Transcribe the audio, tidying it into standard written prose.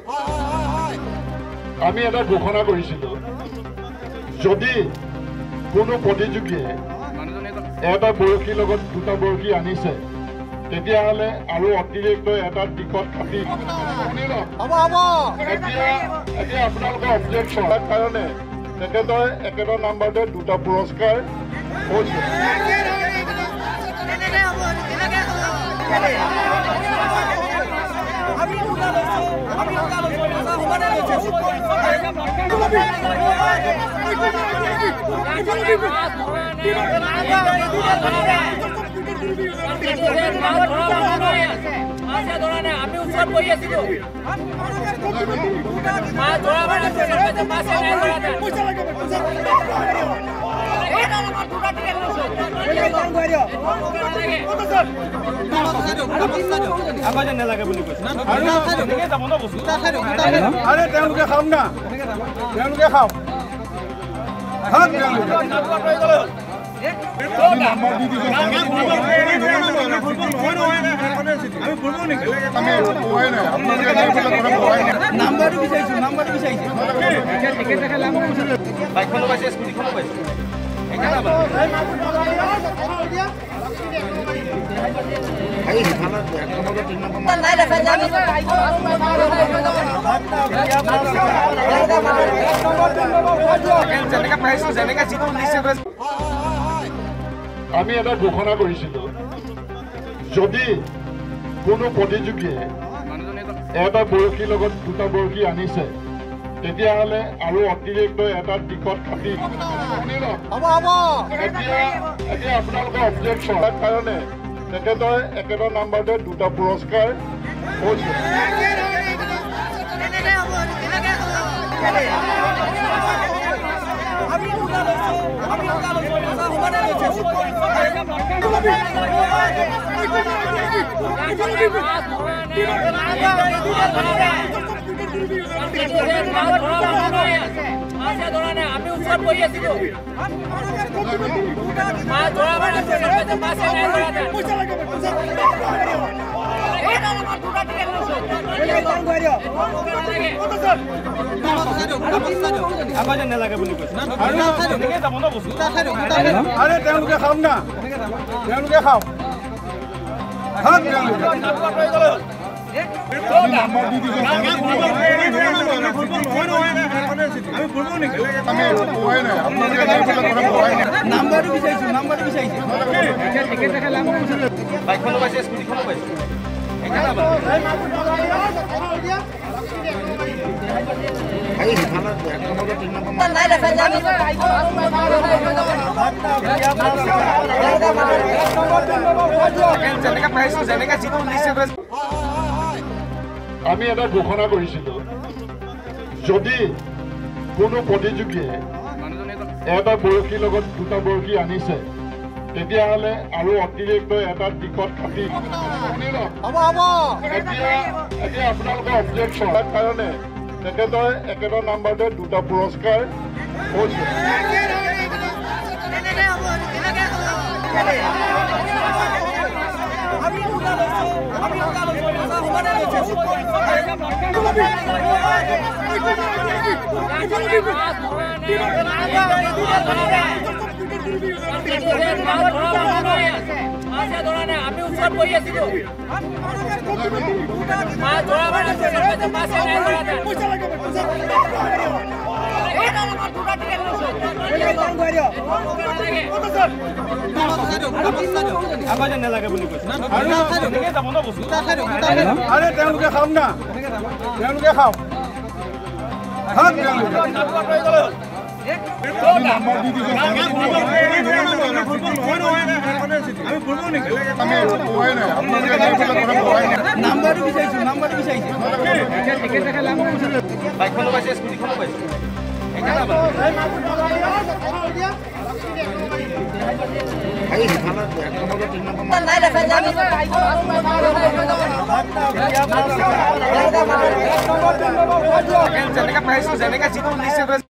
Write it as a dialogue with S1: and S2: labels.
S1: আমি এটা ঘোষণা কৰিছিলোঁ যদি কোনো প্ৰতিযোগীয়ে এটা বৰশীৰ লগত দুটা বৰশী আনিছে তেতিয়াহ'লে আৰু অতিৰিক্ত এটা টিকট কাটি এতিয়া আপোনালোকৰ অবজেকশ্যন কাৰণে তেখেতৰ একেটা নাম্বাৰতে দুটা পুৰস্কাৰ হৈছে।
S2: আমি ওচৰত বহি আছিলো মাছ ধৰা মাছ
S3: নালাগে বুলি কৈছে তেওঁলোকে খাওক না তেওঁলোকে খাওক নাম্বাৰটো বিচাৰিছো বাইকখনো পাইছে স্কুটিখনো পাইছে
S1: আমি এটা ঘোষণা কৰিছিলোঁ যদি কোনো প্ৰতিযোগীয়ে এটা বৰশীৰ লগত দুটা বৰশী আনিছে তেতিয়াহ'লে আৰু অতিৰিক্ত এটা টিকট কাটি এতিয়া আপোনালোকৰ অবজেকশ্যন কাৰণে তেখেতৰ একেটা নাম্বাৰতে দুটা পুৰস্কাৰ হৈছে।
S2: আমি ওচৰত বহি আছিলো মাছ ধৰা মাছ
S3: নালাগে বুলি কৈছে তেওঁলোকে খাওক না তেওঁলোকে খাওক নাম্বাৰটো বিচাৰিছো বাইকখনো পাইছে স্কুটিখনো পাইছে
S1: আমি এটা ঘোষণা কৰিছিলোঁ যদি কোনো প্ৰতিযোগীয়ে এটা বৰশীৰ লগত দুটা বৰশী আনিছে তেতিয়াহ'লে আৰু অতিৰিক্ত এটা টিকট কাটি এতিয়া আপোনালোকৰ অবজেকশ্যন কাৰণে তেখেতৰ একেটা নাম্বাৰতে দুটা পুৰস্কাৰ হৈছে।
S2: আমি ওচৰত বহি আছিলো মাছ ধৰা মাছ
S3: নালাগে বুলি কৈছে তেওঁলোকে খাওক না তেওঁলোকে খাওক নাম্বাৰটো বিচাৰিছো বাইকখনো পাইছে স্কুটিখনো পাইছে যেনেকে পাইছো যেনেকে